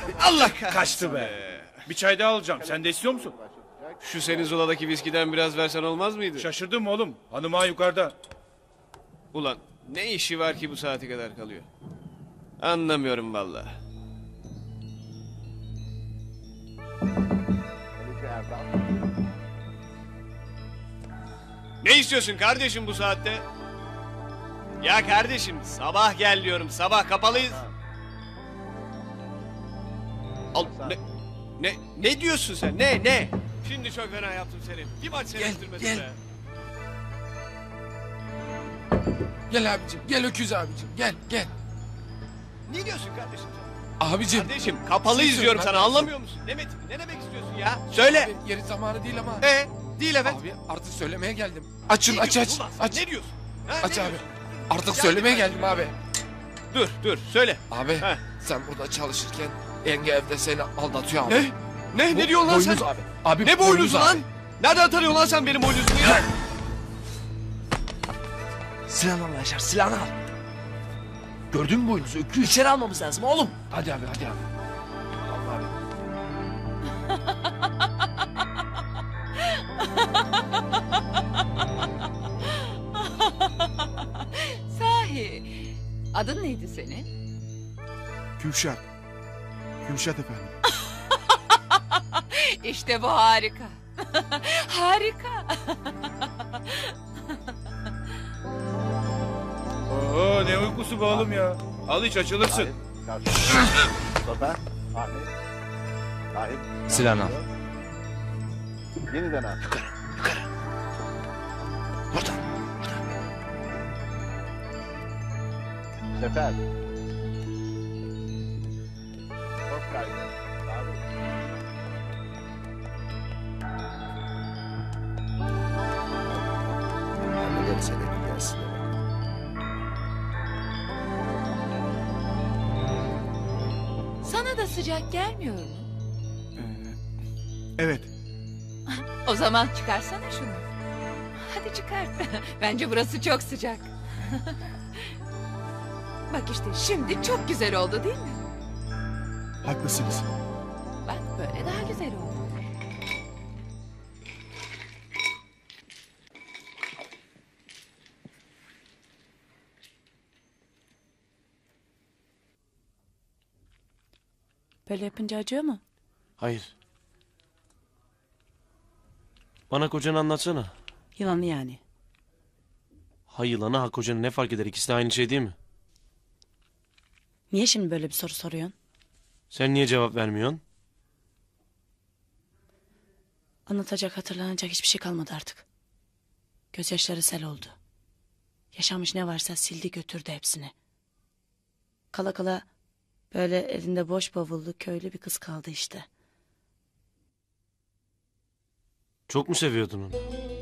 Allah kaçtı be. Bir çay daha alacağım. Sen de istiyor musun? Şu senin Zula'daki viskiden biraz versen olmaz mıydı? Şaşırdım oğlum. Hanım ağa yukarıda. Ulan ne işi var ki bu saate kadar kalıyor? Anlamıyorum vallahi. Ne istiyorsun kardeşim bu saatte? Ya kardeşim sabah gel diyorum, sabah kapalıyız. Al, ne diyorsun sen? Ne? Şimdi çok fena yaptım seni. Bir maç seyrettirmedim gel. be. Gel abicim, gel öküz abicim, gel. Ne diyorsun kardeşim sen? Abicim. Kardeşim kapalıyız Şey diyorum sana, söyleyeyim, anlamıyor musun? Ne demek istiyorsun ya? Söyle. Abi, yeri zamanı değil ama. Değil evet. Abi artık söylemeye geldim. Açın, Ne aç. diyorsun ulan sen? Aç. Ne diyorsun? Ha, Aç ne abi. diyorsun? Artık Ya söylemeye lütfen. geldim abi. Dur söyle. Abi Heh. sen burada çalışırken yenge evde seni aldatıyor abi. Ne diyorsun lan sen? Boynuz abi. Abi Ne boynuzu lan? Nereden tanıyorsun lan sen benim boynuzumu ya? Silahını al Yaşar, silahını al. Gördün mü boynuzu? Öküz. İçeri almamız lazım oğlum. Hadi abi. Allah abi. Sahi, adın neydi senin? Kürşat. Kürşat efendim. İşte bu harika. Harika. Oo, ne uykusu be oğlum ya. Al iç açılırsın. Silahını al. Yeniden al. Yukarı. Buradan. Sefer. Çok kaygı. Anneleri seni gelsin. Sana da sıcak gelmiyor mu? Evet. O zaman çıkarsana şunu. Hadi çıkart. Bence burası çok sıcak. Bak işte şimdi çok güzel oldu değil mi? Haklısınız. Bak böyle daha güzel oldu. Böyle yapınca acıyor mu? Hayır. Bana kocanı anlatsana. Yılanı yani. Ha yılanı ha kocanı ne fark eder? İkisi de aynı şey değil mi? Niye şimdi böyle bir soru soruyorsun? Sen niye cevap vermiyorsun? Anlatacak, hatırlanacak hiçbir şey kalmadı artık. Gözyaşları sel oldu. Yaşamış ne varsa sildi götürdü hepsini. Kala kala böyle elinde boş bavullu köylü bir kız kaldı işte. Çok mu seviyordun onu?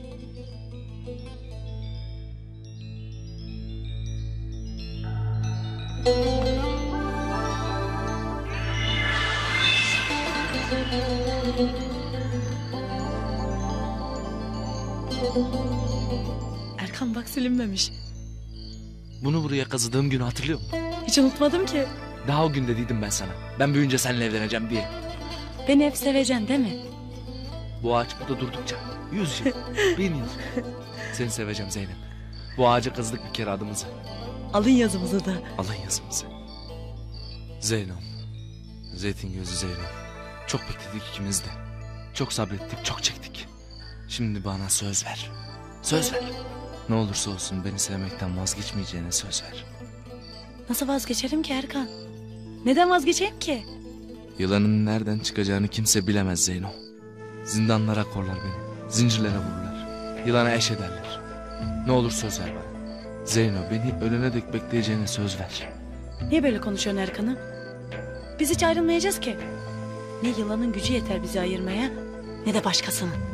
Erkan bak silinmemiş. Bunu buraya kazıdığım günü hatırlıyor musun? Hiç unutmadım ki. Daha o gün dediydim ben sana. Ben büyüyünce seninle evleneceğim diye. Beni hep seveceksin değil mi? Bu ağaç burada durdukça 100 yıl, 1000 yıl. Seni seveceğim Zeynep. Bu ağaca kazıdık bir kere adımızı. Alın yazımızı da. Alın yazımızı. Zeynom. Zeytin gözü Zeynom. Çok bekledik ikimiz de. Çok sabrettik, çok çektik. Şimdi bana söz ver. Söz ver. Ne olursa olsun beni sevmekten vazgeçmeyeceğine söz ver. Nasıl vazgeçerim ki Erkan? Neden vazgeçeyim ki? Yılanın nereden çıkacağını kimse bilemez Zeyno. Zindanlara korlar beni. Zincirlere vururlar. Yılana eş ederler. Ne olur söz ver bana. Zeyno beni ölene dek bekleyeceğine söz ver. Niye böyle konuşuyorsun Erkan'ım? Biz hiç ayrılmayacağız ki. Ne yılanın gücü yeter bizi ayırmaya ne de başkasının.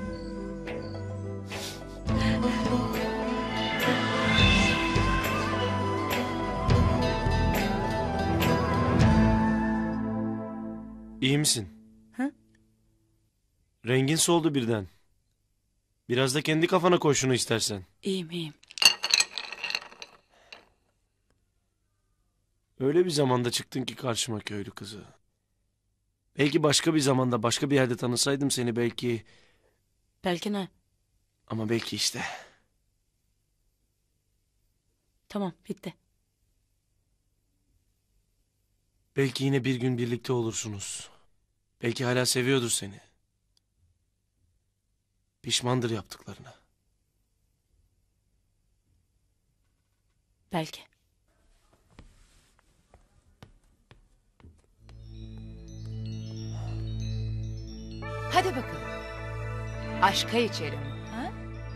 İyi misin? Ha? Rengin soldu birden. Biraz da kendi kafana koy şunu istersen. İyiyim. Öyle bir zamanda çıktın ki karşıma köylü kızı. Belki başka bir zamanda başka bir yerde tanısaydım seni belki. Belki ne? Ama belki işte. Tamam, bitti. Belki yine bir gün birlikte olursunuz. Belki hala seviyordur seni. Pişmandır yaptıklarına. Belki. Hadi bakalım. Aşka içelim. Ha?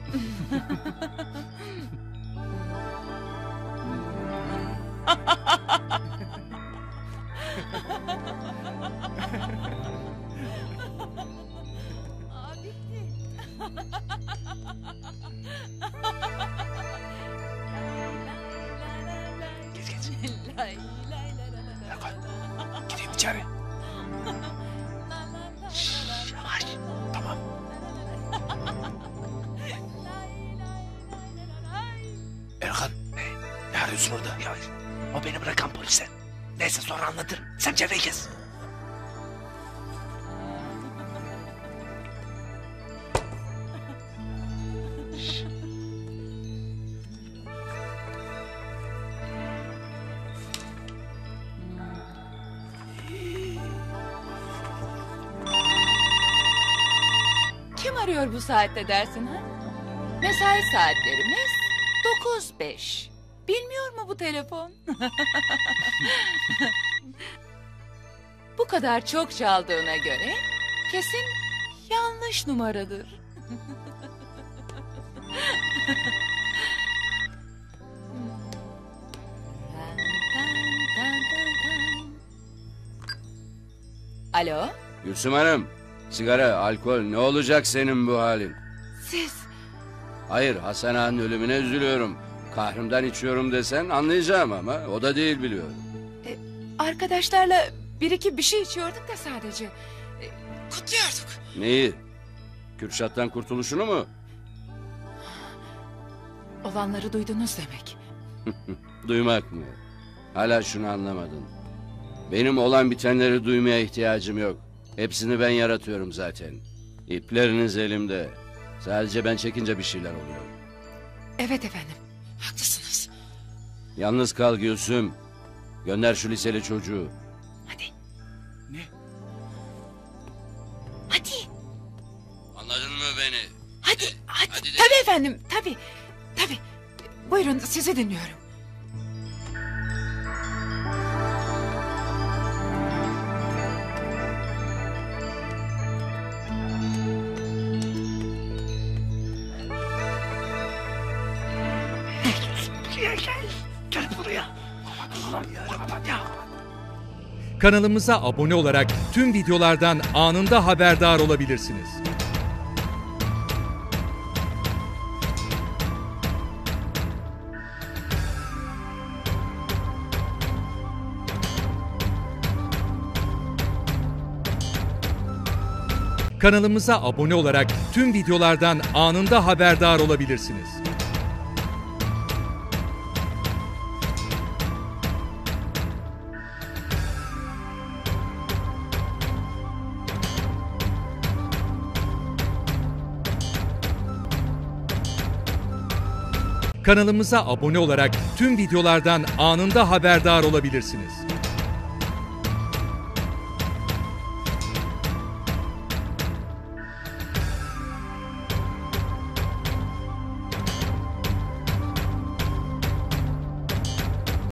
Aa, bitti. Geç. Lay, lay, lay, lay, lay, lay. Gireyim içeri. Yavaş. Tamam. Erkan. Ne arıyorsun orada? Yavaş. O beni bırakan polise. Neyse sonra anlatırım. Sen çevreyi kes. Kim arıyor bu saatte dersin ha? Mesai saatlerimiz 9:05. Bilmiyor mu bu telefon? Bu kadar çok çaldığına göre kesin yanlış numaradır. Alo, Gülsüm Hanım, sigara, alkol ne olacak senin bu halin? siz Hayır, Hasan Ağa'nın ölümüne üzülüyorum. Kahrımdan içiyorum desen anlayacağım ama o da değil biliyorum. arkadaşlarla bir iki bir şey içiyorduk da sadece. Kutluyorduk. Neyi? Kürşat'tan kurtuluşunu mu? Olanları duydunuz demek. Duymak mı? Hala şunu anlamadın. Benim olan bitenleri duymaya ihtiyacım yok. Hepsini ben yaratıyorum zaten. İpleriniz elimde. Sadece ben çekince bir şeyler oluyor. Evet efendim. Haklısınız. Yalnız kal Gülsüm. Gönder şu liseli çocuğu. Hadi. Ne? Hadi. Anladın mı beni? Hadi. hadi de. Tabii efendim. Tabii. Tabii. Buyurun sizi dinliyorum. Kanalımıza abone olarak tüm videolardan anında haberdar olabilirsiniz. Kanalımıza abone olarak tüm videolardan anında haberdar olabilirsiniz. Kanalımıza abone olarak tüm videolardan anında haberdar olabilirsiniz.